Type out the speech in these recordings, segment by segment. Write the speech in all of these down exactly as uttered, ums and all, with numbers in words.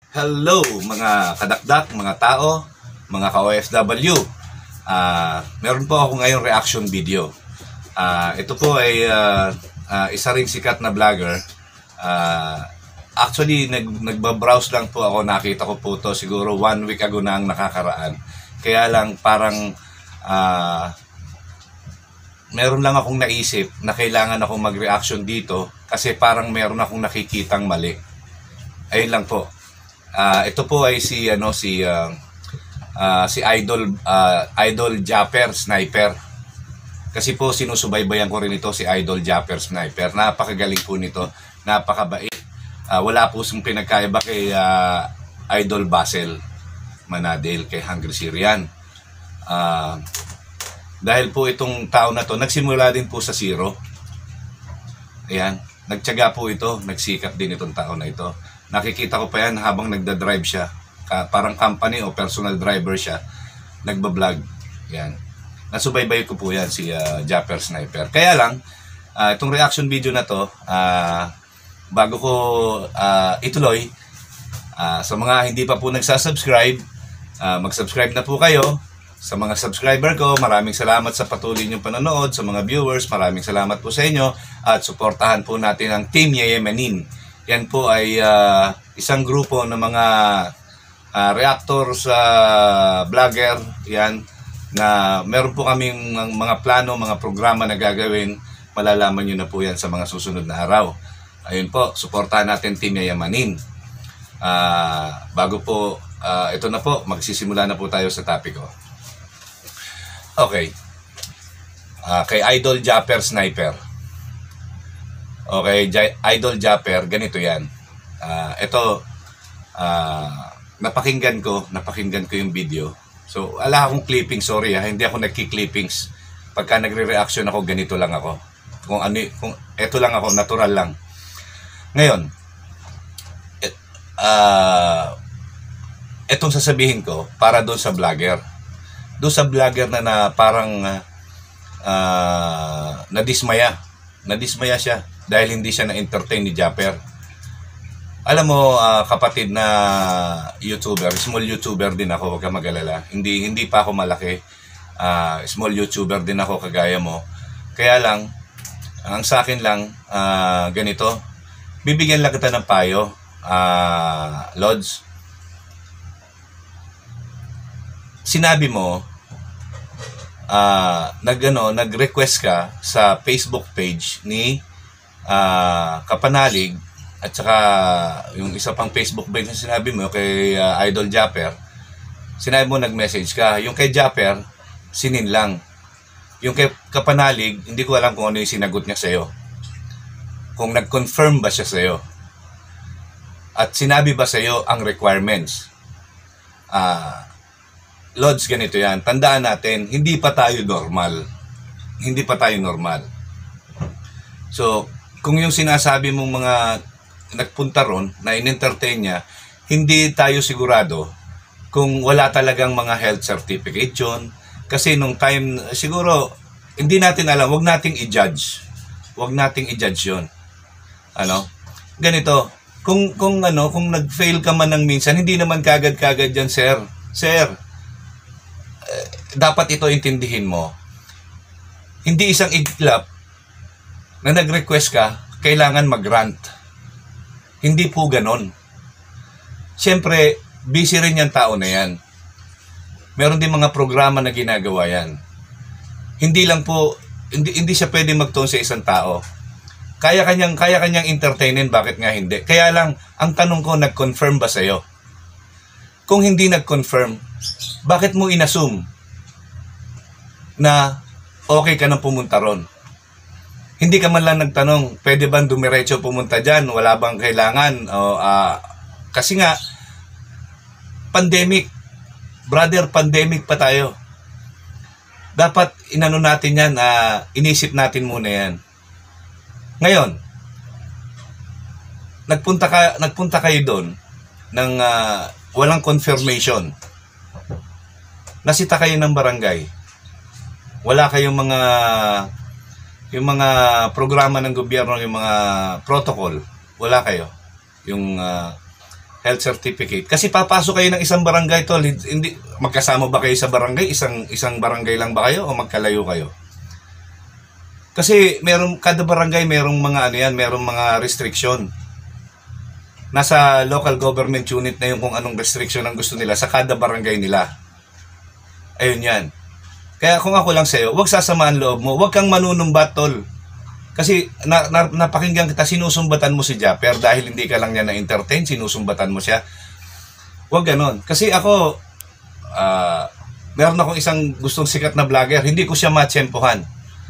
Hello mga kadakdak, mga tao, mga ka-O F W. Uh, meron po ako ngayong reaction video. Uh, ito po ay uh, uh, isa ring sikat na vlogger. Uh, actually, nag, nagbabrowse lang po ako. Nakita ko po ito siguro one week ago na ang nakakaraan. Kaya lang parang uh, meron lang akong naisip na kailangan akong mag-reaction dito kasi parang meron akong nakikitang mali. Ayun lang po. Uh, ito po ay si ano si uh, uh, si Idol uh, Idol Japper Sniper. Kasi po sinusubaybayan ko rin ito si Idol Japper Sniper. Napakagaling po nito, napakabait. Uh, wala po siyang pinagkaiba kay uh, Idol Basel Manadale, kay Hungry Syrian. Uh, dahil po itong tao na to nagsimula din po sa zero. Ayan, nagtiyaga po ito, nagsikap din itong tao na ito. Nakikita ko pa yan habang nagda-drive siya. Parang company o personal driver siya. Nagbablog. Yan. Nasubaybay ko po yan si uh, Japper Sniper. Kaya lang, uh, itong reaction video na to, uh, bago ko uh, ituloy, uh, sa mga hindi pa po nagsasubscribe, uh, mag-subscribe na po kayo. Sa mga subscriber ko, maraming salamat sa patuloy niyong panonood. Sa mga viewers, maraming salamat po sa inyo. At suportahan po natin ang Team Yayamanin. Yan po ay uh, isang grupo ng mga uh, reactors, uh, vlogger, yan, na meron po kaming mga plano, mga programa na gagawin. Malalaman nyo na po yan sa mga susunod na araw. Ayun po, suportahan natin Team Yayamanin. Uh, bago po, uh, ito na po, magsisimula na po tayo sa topic ko. Okay. Uh, kay Idol Japper Sniper. Okay, Idol Japper, ganito yan. Uh, ito, uh, napakinggan ko, napakinggan ko yung video. So, ala akong clipping, sorry ha, hindi ako nagki-clippings. Pagka nagre-reaction ako, ganito lang ako. Kung ano, kung ito lang ako, natural lang. Ngayon, et, uh, etong sasabihin ko, para doon sa vlogger. Doon sa vlogger na, na parang uh, nadismaya. Nadismaya siya. Dahil hindi siya na-entertain ni Japper. Alam mo, uh, kapatid na YouTuber, small YouTuber din ako, huwag ka mag-alala. Hindi, hindi pa ako malaki. Uh, small YouTuber din ako, kagaya mo. Kaya lang, ang sa akin lang, uh, ganito, bibigyan lang kita ng payo, uh, Lods. Sinabi mo, uh, nag, ano, nag-request ka sa Facebook page ni Uh, Kapanalig at saka yung isa pang Facebook page na sinabi mo kay uh, Idol Japper, sinabi mo nag-message ka. Yung kay Japper, sinin lang. Yung kay Kapanalig, hindi ko alam kung ano yung sinagot niya sa'yo. Kung nag-confirm ba siya sa'yo. At sinabi ba sa'yo ang requirements. Uh, Lods, ganito yan. Tandaan natin, hindi pa tayo normal. Hindi pa tayo normal. So, kung yung sinasabi mong mga nagpunta ron, na in-entertain niya, hindi tayo sigurado kung wala talagang mga health certificate yun. Kasi nung time, siguro, hindi natin alam, wag nating i-judge. Wag nating i-judge yun. Ano? Ganito, kung, kung, ano, kung nag-fail ka man ng minsan, hindi naman kagad-kagad yan, sir. Sir, eh, dapat ito intindihin mo. Hindi isang iglap na nag-request ka, kailangan mag-grant. Hindi po ganon. Siyempre, busy rin yung tao na yan. Meron din mga programa na ginagawa yan. Hindi lang po, hindi, hindi siya pwede mag-tone sa isang tao. Kaya kanyang, kaya kanyang entertainin, bakit nga hindi? Kaya lang, ang tanong ko, nag-confirm ba sa'yo? Kung hindi nag-confirm, bakit mo inassume na okay ka nang pumunta ron? Hindi ka man lang nagtanong, pwede bang dumiretso pumunta dyan? Wala bang kailangan? O, uh, kasi nga, pandemic. Brother, pandemic pa tayo. Dapat inano natin yan, uh, inisip natin muna yan. Ngayon, nagpunta, ka, nagpunta kayo doon ng uh, walang confirmation. Nasita kayo ng barangay. Wala kayong mga... yung mga programa ng gobyerno, yung mga protocol, wala kayo. Yung uh, health certificate. Kasi papasok kayo ng isang barangay, tol. Hindi, magkasama ba kayo sa barangay? Isang, isang barangay lang ba kayo o magkalayo kayo? Kasi meron, kada barangay merong mga ano yan, merong mga restriction. Nasa local government unit na yung kung anong restriction ang gusto nila sa kada barangay nila. Ayun yan. Kaya kung ako lang sa'yo, huwag sasamaan loob mo. Huwag kang manunumbat, tol. Kasi na, na, napakinggan kita, sinusumbatan mo si Japper dahil hindi ka lang niya na-entertain, sinusumbatan mo siya. Huwag ganon. Kasi ako, uh, meron akong isang gustong sikat na vlogger, hindi ko siya matsempohan.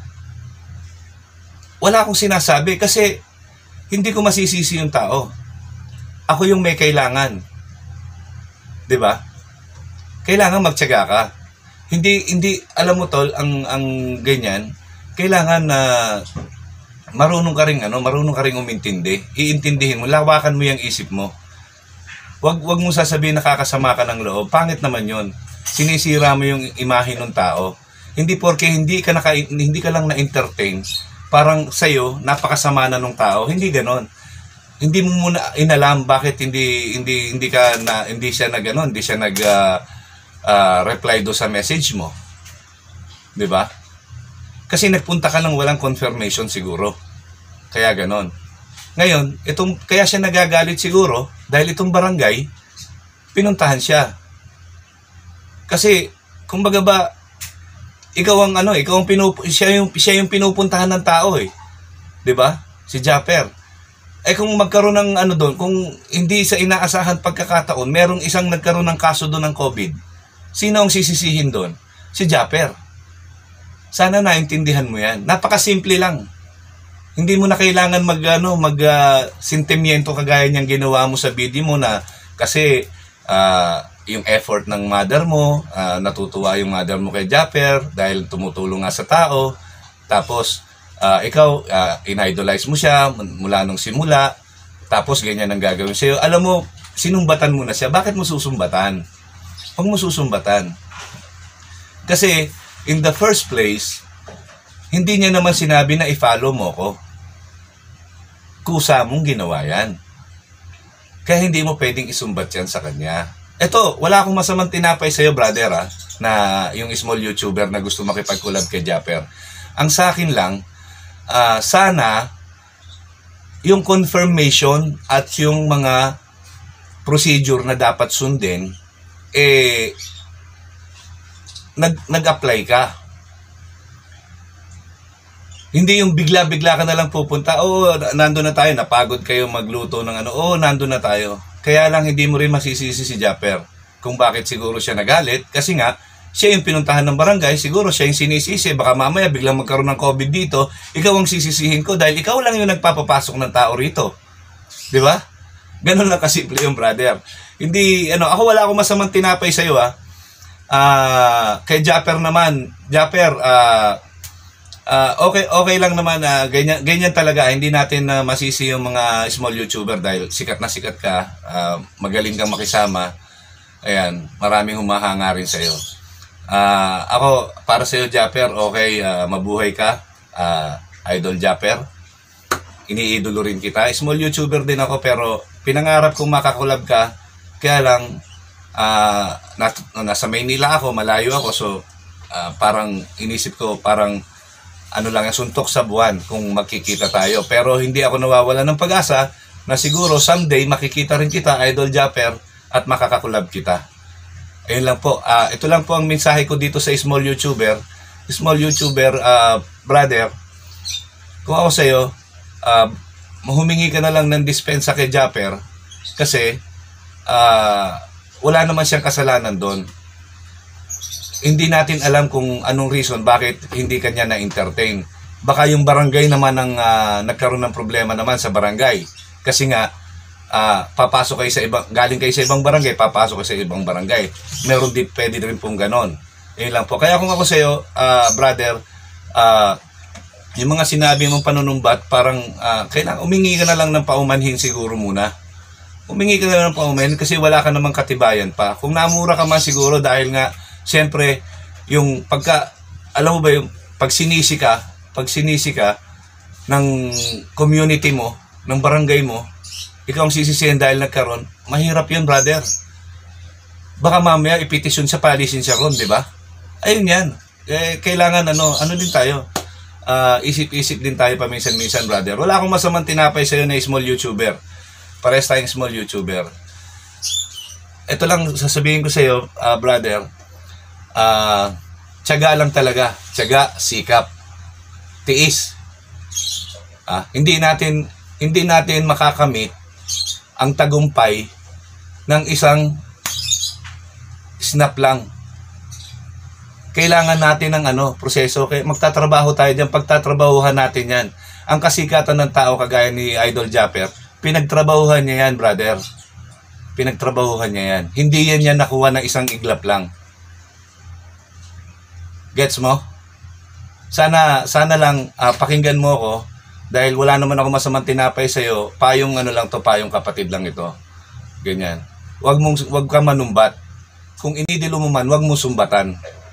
Wala akong sinasabi kasi hindi ko masisisi yung tao. Ako yung may kailangan. 'Di ba? Kailangan magtiyaga ka. Hindi hindi alam mo tol, ang ang ganyan, kailangan na uh, marunong ka ring ano, marunong ka ring umintindi. Iintindihin mo, lawakan mo yung isip mo. Wag wag mo sasabihin nakakasama ka ng loob. Pangit naman 'yon. Sinisira mo yung imahe ng tao. Hindi porke hindi ka naka, hindi ka lang na-entertain, parang sa'yo napakasama na ng tao. Hindi ganon. Hindi mo muna inalam bakit hindi hindi hindi ka na hindi siya nagano, hindi siya nag uh, uh, reply do sa message mo. 'Di ba? Kasi nagpunta ka lang walang confirmation siguro. Kaya ganon. Ngayon, itong kaya siya nagagalit siguro dahil itong barangay pinuntahan siya. Kasi kumbaga ba ikaw ang ano, ikaw ang pinup siya yung siya yung pinupuntahan ng tao eh. 'Di ba? Si Japper. Eh kung magkaroon ng ano doon, kung hindi sa inaasahan pagkakataon, merong isang nagkaroon ng kaso doon ng COVID, sino ang sisisihin doon? Si Japper. Sana naintindihan mo yan. Napakasimple lang. Hindi mo na kailangan mag, ano, mag uh, sentimiento kagaya niyang ginawa mo sa video mo na kasi uh, yung effort ng mother mo, uh, natutuwa yung mother mo kay Japper dahil tumutulong nga sa tao. Tapos, Uh, ikaw, uh, in-idolize mo siya mula nung simula, tapos ganyan ang gagawin sa'yo. Alam mo, sinumbatan mo na siya. Bakit mo susumbatan? Huwag mo susumbatan. Kasi, in the first place, hindi niya naman sinabi na i-follow mo ko. Kusa mong ginawa yan. Kaya hindi mo pwedeng isumbat yan sa kanya. Eto, wala akong masamang tinapay sa'yo, brother, ha, na yung small YouTuber na gusto makipag-collab kay Japper. Ang sa akin lang, Uh, sana yung confirmation at yung mga procedure na dapat sundin eh nag nag-apply ka. Hindi yung bigla-bigla ka na lang pupunta, oh, nandoon na tayo, napagod kayo magluto ng ano, oh, nandoon na tayo. Kaya lang hindi mo rin masisisi si Japper kung bakit siguro siya nagalit kasi nga siya yung pinuntahan ng barangay, siguro siya yung sinisisi, baka mamaya biglang magkaroon ng COVID dito, ikaw ang sisisihin ko dahil ikaw lang yung nagpapapasok ng tao rito. Di ba? Ganun lang kasimple yung brother. Hindi, ano, ako wala akong masamang tinapay sa'yo, ha. Uh, kay Japper naman, Japper, uh, uh, okay, okay lang naman, uh, ganyan, ganyan talaga, hindi natin uh, masisi yung mga small YouTuber dahil sikat na sikat ka, uh, magaling kang makisama, ayan, maraming humahanga rin sa'yo. Uh, ako, para sa iyo, Japper, okay, uh, mabuhay ka, uh, Idol Japper. Iniidolo rin kita. Small YouTuber din ako, pero pinangarap kong makakulab ka. Kaya lang, uh, nat nasa Maynila ako, malayo ako, so uh, parang inisip ko, parang ano lang, suntok sa buwan kung magkikita tayo. Pero hindi ako nawawala ng pag-asa na siguro someday makikita rin kita, Idol Japper, at makakakulab kita. Ayun lang po. Uh, ito lang po ang mensahe ko dito sa small YouTuber. Small YouTuber, uh, brother, kung ako sa'yo, uh, humingi ka na lang ng dispensa kay Japper kasi uh, wala naman siyang kasalanan doon. Hindi natin alam kung anong reason bakit hindi kanya na-entertain. Baka yung barangay naman ang uh, nagkaroon ng problema naman sa barangay. Kasi nga, Uh, papasok kayo sa ibang, galing kayo sa ibang barangay, papasok kayo sa ibang barangay. Meron din, pwede rin pong ganon. Yun lang po. Kaya kung ako sa iyo, uh, brother, uh, yung mga sinabi mong panunumbat, parang uh, kailangan umingi ka na lang ng paumanhin siguro muna. Umingi ka na lang ng paumanhin kasi wala ka namang katibayan pa. Kung namura ka man siguro dahil nga, siyempre, yung pagka, alam mo ba yung, pag sinisi ka, pag sinisi ka ng community mo, ng barangay mo, ikaw ang sisisihin dahil nagkaroon, mahirap yun, brother. Baka mamaya ipetisyon sa palisin siya ron, di ba? Ayun yan. Eh, kailangan ano, ano din tayo. Uh, isip-isip din tayo paminsan-minsan, brother. Wala akong masamang tinapay sa'yo na small YouTuber. Pares tayong small YouTuber. Ito lang sasabihin ko sa'yo, uh, brother. Uh, tiyaga lang talaga. Tiyaga, sikap. Tiis. Uh, hindi natin, hindi natin makakamit ang tagumpay ng isang snap lang. Kailangan natin ng ano, proseso. Kaya magtatrabaho tayo diyan, pagtatrabahuhan natin 'yan. Ang kasikatan ng tao kagaya ni Idol Japper, pinagtrabahuhan niya 'yan, brother. Pinagtrabahuhan niya 'yan. Hindi yan yan nakuha ng isang iglap lang. Gets mo? Sana sana lang uh, pakinggan mo ako dahil wala naman ako masamang tinapay sa iyo. Payong ano lang to, payong kapatid lang ito. Ganyan. Wag mong wag ka manumbat. Kung inidilo mo man, wag mo sumbatan.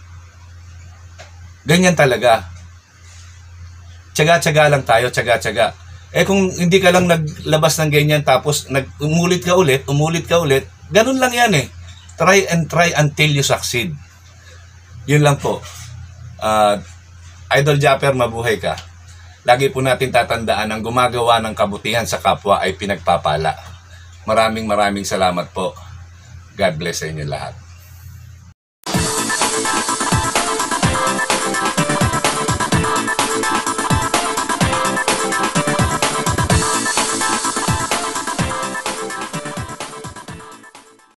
Ganyan talaga. Tiyaga-tiyaga lang tayo, tiyaga-tiyaga. Eh kung hindi ka lang naglabas ng ganyan tapos nag umulit ka ulit, umulit ka ulit, ganun lang yan eh. Try and try until you succeed. Yun lang po. Uh, Idol Japper, mabuhay ka. Lagi po natin tatandaan ang gumagawa ng kabutihan sa kapwa ay pinagpapala. Maraming maraming salamat po. God bless sa inyo lahat.